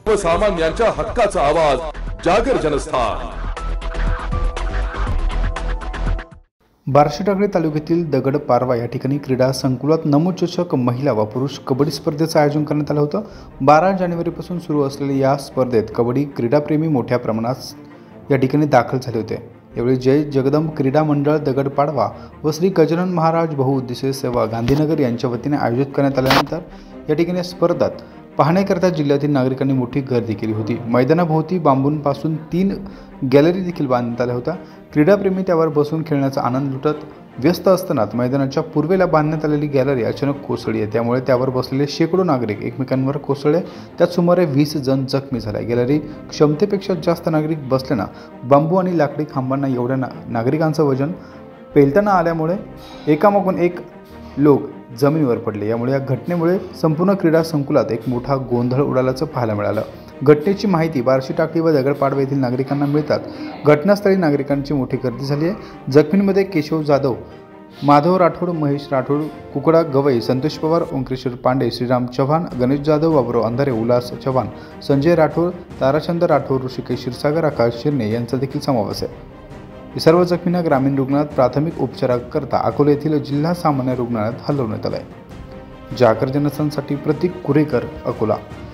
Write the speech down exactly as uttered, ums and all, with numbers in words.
सर्वसामान्यांच्या हक्काचा आवाज जागर जनस्थान। बार्शी टाकळी तालुक्यातील दगड पारवा या ठिकाणी क्रीडा संकुलात नमो चषक महिला व पुरुष कबड्डी स्पर्धेचं आयोजन करण्यात आलं होतं। बारा जानेवारीपासून सुरू असलेल्या या स्पर्धेत कबड्डी क्रीडाप्रेमी मोठ्या प्रमाणात या ठिकाणी दाखल झाले होते। यावेळी जय जगदंब क्रीडा मंडळ दगड पाडवा व श्री गजानन महाराज बहुउद्देशीय सेवा गांधीनगर यांच्या वतीने आयोजित करण्यात आल्यानंतर या ठिकाणी स्पर्धेत पाहण्याकरता जिल्ह्यातील नागरिकांनी मोठी गर्दी केली होती। मैदानाभोवती बांबूंपासून तीन गॅलरी देखील बांधण्यात आल्या होत्या। क्रीडाप्रेमी त्यावर बसून खेळण्याचा आनंद लुटत व्यस्त असतानाच मैदानाच्या पूर्वेला बांधण्यात आलेली गॅलरी अचानक कोसळली आहे। त्यामुळे त्यावर बसलेले शेकडो नागरिक एकमेकांवर कोसळले। त्यात सुमारे वीस जण जखमी झाले। गॅलरी क्षमतेपेक्षा जास्त नागरिक बसल्यानं बांबू आणि लाकडी खांबांना एवढ्या ना नागरिकांचं वजन पेलताना आल्यामुळे एकामागून एक लोक जमिनीवर पडले। यामुळे या घटनेमुळे संपूर्ण क्रीडा संकुलात एक मोठा गोंधळ उडाल्याचं पाहायला मिळालं। घटनेची माहिती बार्शी टाकळी व दगड पाडवा येथील नागरिकांना मिळतात घटनास्थळी नागरिकांची मोठी गर्दी झाली आहे। जखमींमध्ये केशव जाधव, माधव राठोड, महेश राठोड, कुकडा गवई, संतोष पवार, ओंकारेश्वर पांडे, श्रीराम चव्हाण, गणेश जाधव, बाबुराव अंधारे, उल्हास चव्हाण, संजय राठोड, ताराचंद राठोड, ऋषिकेश क्षीरसागर, आकाश शिर्णे यांचा देखील समावेश आहे। या सर्व जखमींना ग्रामीण रुग्णालयात प्राथमिक उपचाराकरता अकोला येथील जिल्हा सामान्य रुग्णालयात हलवण्यात आले आहे। जागर जनस्थानसाठी प्रतीक कुरेकर, अकोला।